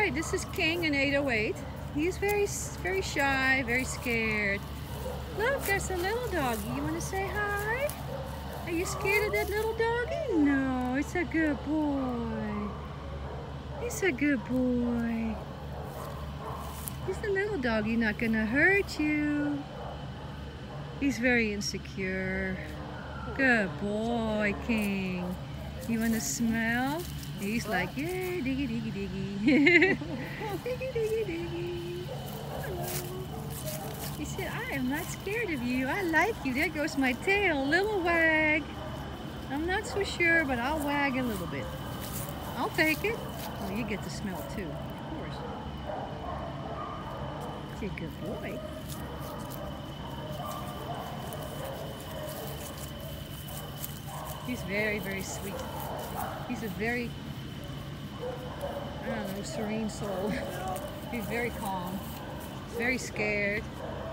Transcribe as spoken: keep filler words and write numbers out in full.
right, this is King in eight oh eight. He's very, very shy, very scared. Look, there's a little doggy. You want to say hi? Are you scared of that little doggy? No, it's a good boy. He's a good boy. He's the little doggy, not gonna hurt you. He's very insecure. Good boy, King. You want to smell? He's like, yay, diggy, diggy, diggy. Diggy, diggy, diggy. Hello. He said, I am not scared of you. I like you. There goes my tail. Little wag. I'm not so sure, but I'll wag a little bit. I'll take it. Oh, you get to smell too, of course. You're a good boy. He's very, very sweet. He's a very, I don't know, serene soul. He's very calm. He's very scared.